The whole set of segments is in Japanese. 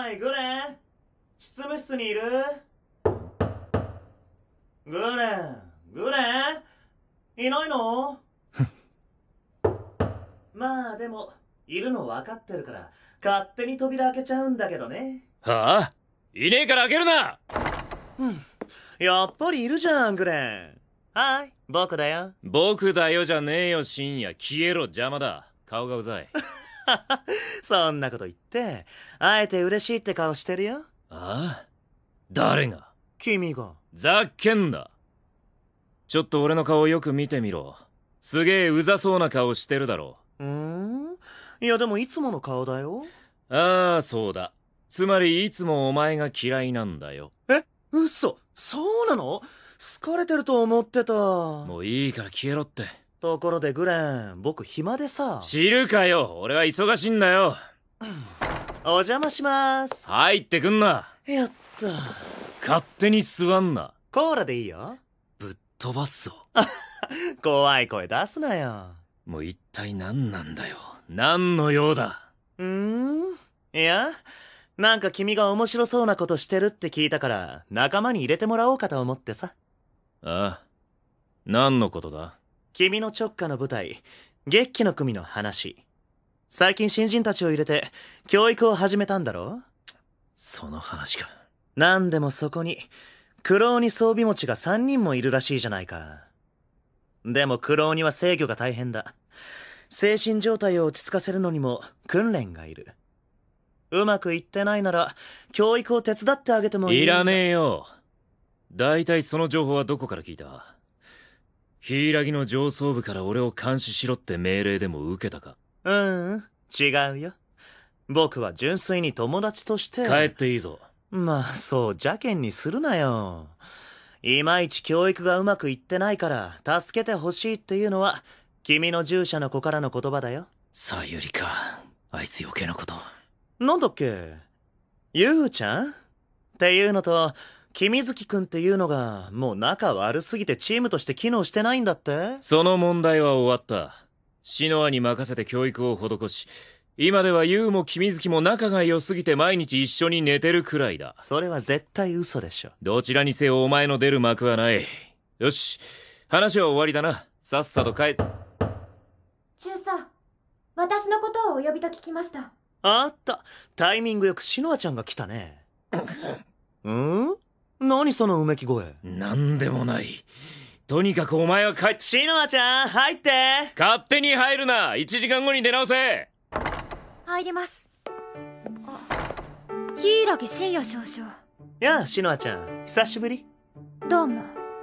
おいグレン、執務室にいる？グレンいないの？まあでもいるの分かってるから勝手に扉開けちゃうんだけどね。 はあ？いねえから開けるな。 やっぱりいるじゃんグレン。はい、僕だよ。 僕だよじゃねえよ深夜。消えろ、邪魔だ。顔がうざい。 そんなこと言ってあえて嬉しいって顔してるよ。 ああ？誰が？ 君が。 ざっけんな。ちょっと俺の顔よく見てみろ。すげえうざそうな顔してるだろ。 いやでもいつもの顔だよ。 ああ、そうだ。つまりいつもお前が嫌いなんだよ。 え、嘘？そうなの？好かれてると思ってた。 もういいから消えろって。 ところでグレン、僕暇でさ。 知るかよ、俺は忙しいんだよ。 お邪魔します。 入ってくんな。 やった。 勝手に座んな。 コーラでいいよ。 ぶっ飛ばすぞ。 怖い声出すなよ。 もう一体何なんだよ。何の用だ。 いや、なんか君が面白そうなことしてるって聞いたから仲間に入れてもらおうかと思ってさ。 ああ、何のことだ？ 君の直下の舞台、劇期の組の話。最近新人たちを入れて教育を始めたんだろ？ その話か。 なんでもそこに苦労に装備持ちが3人もいるらしいじゃないか。でも苦労には制御が大変だ。精神状態を落ち着かせるのにも訓練がいる。うまくいってないなら教育を手伝ってあげてもいい。 いらねえよ。だいたいその情報はどこから聞いた？柊の上層部から俺を監視しろって命令でも受けたか？ 違うよ。僕は純粋に友達として。 帰っていいぞ。 まあそう邪険にするなよ。いまいち教育がうまくいってないから助けてほしいっていうのは君の従者の子からの言葉だよ。 さゆりか。あいつ余計なこと。 なんだっけ？ゆうちゃんっていうのと君月くんっていうのがもう仲悪すぎてチームとして機能してないんだって？ その問題は終わった。シノアに任せて教育を施し、今ではユウも君月も仲が良すぎて毎日一緒に寝てるくらいだ。 それは絶対嘘でしょ。 どちらにせよお前の出る幕はない。よし、話は終わりだな。さっさと帰っ。 中佐、私のことをお呼びと聞きました。 あった、タイミングよくシノアちゃんが来たね。何そのうめき声。 なんでもない。とにかくお前は帰って。 シノアちゃん入って。 勝手に入るな。1時間後に出直せ。 入ります。柊深夜少々。 やあシノアちゃん、久しぶり。 どうも。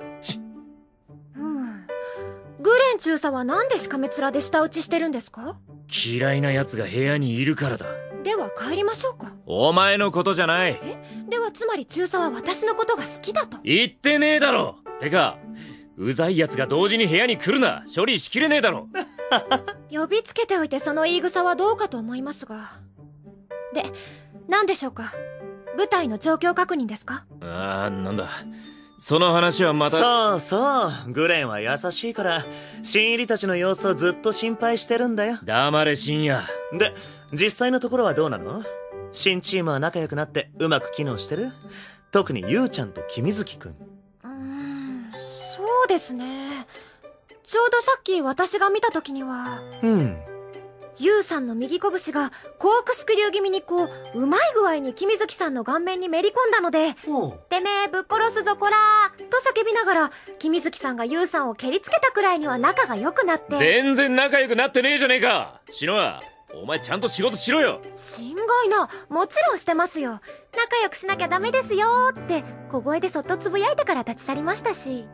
グレン中佐はなんでしかめ面で舌打ちしてるんですか？ 嫌いな奴が部屋にいるからだ。 では帰りましょうか。 お前のことじゃない。 ではつまり中佐は私のことが好きだと？ 言ってねえだろ。てかうざい奴が同時に部屋に来るな。処理しきれねえだろ。 呼びつけておいてその言い草はどうかと思いますが。で、何でしょうか？舞台の状況確認ですか？ なんだ。その話はまた。 そうそう、グレンは優しいから新入りたちの様子をずっと心配してるんだよ。 黙れ深夜。 で、実際のところはどうなの？新チームは仲良くなってうまく機能してる？特にゆうちゃんと君月くん。 そうですね。ちょうどさっき私が見た時にはゆうさんの右拳がコークスクリュー気味にうまい具合に君月さんの顔面にめり込んだので、てめえぶっ殺すぞこらーと叫びながら君月さんがゆうさんを蹴りつけたくらいには仲が良くなって。 全然仲良くなってねえじゃねえか。シノア、お前ちゃんと仕事しろよ。 心外な、もちろんしてますよ。仲良くしなきゃダメですよーって小声でそっとつぶやいてから立ち去りましたし。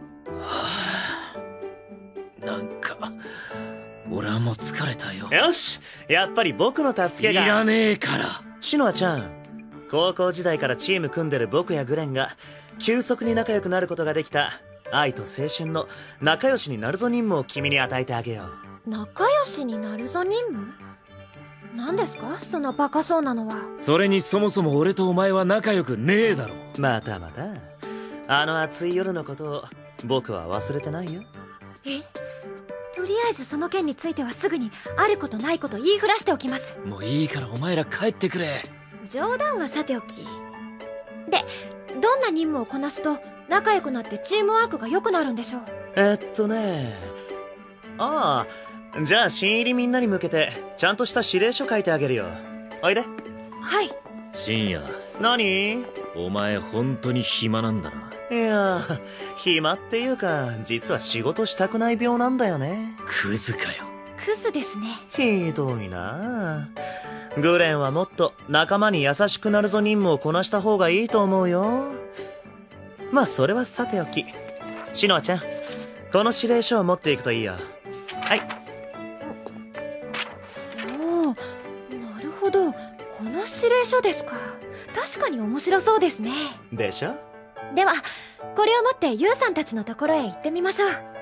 なんか俺はもう疲れたよ。 よし、やっぱり僕の助けが。 いらねえから。 シノアちゃん、高校時代からチーム組んでる僕やグレンが急速に仲良くなることができた愛と青春の仲良しになるぞ任務を君に与えてあげよう。仲良しになるぞ任務？何ですかそのバカそうなのは。 それにそもそも俺とお前は仲良くねえだろ。 またまたあの暑い夜のことを僕は忘れてないよ。 とりあえずその件についてはすぐにあることないこと言いふらしておきます。 もういいからお前ら帰ってくれ。 冗談はさておき。で、どんな任務をこなすと仲良くなってチームワークが良くなるんでしょう？ ああ、じゃあ新入りみんなに向けてちゃんとした指令書書いてあげるよ。おいで。 はい。 深夜。 何？ お前本当に暇なんだな。 いや、暇っていうか実は仕事したくない病なんだよね。 クズかよ。 クズですね。 ひどいな。グレンはもっと仲間に優しくなるぞ任務をこなした方がいいと思うよ。まあそれはさておき、シノアちゃん、この指令書を持っていくといいよ。はい。 おお、なるほど、この指令書ですか。確かに面白そうですね。 でしょ？ ではこれを持ってユウさんたちのところへ行ってみましょう。